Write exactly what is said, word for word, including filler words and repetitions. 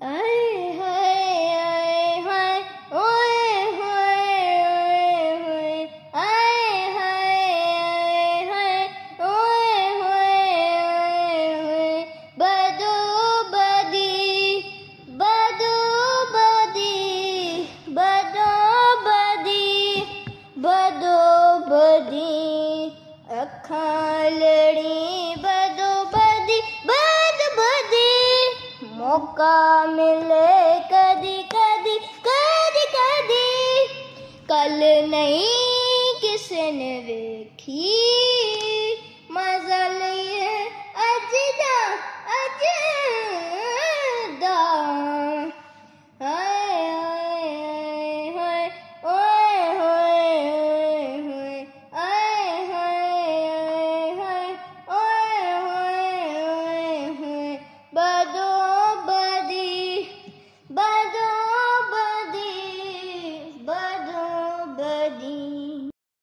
आए हाय आए हाय ओए होए ओए होए आए हाय आए हाय ओए होए ओए होए बदो बदी बदो बदी बदो बदी बदो बदी अखां लड़ी बदो बदी बद बदी मौका मिले कदी कदी कदी कदी कल नहीं किसने वेखी।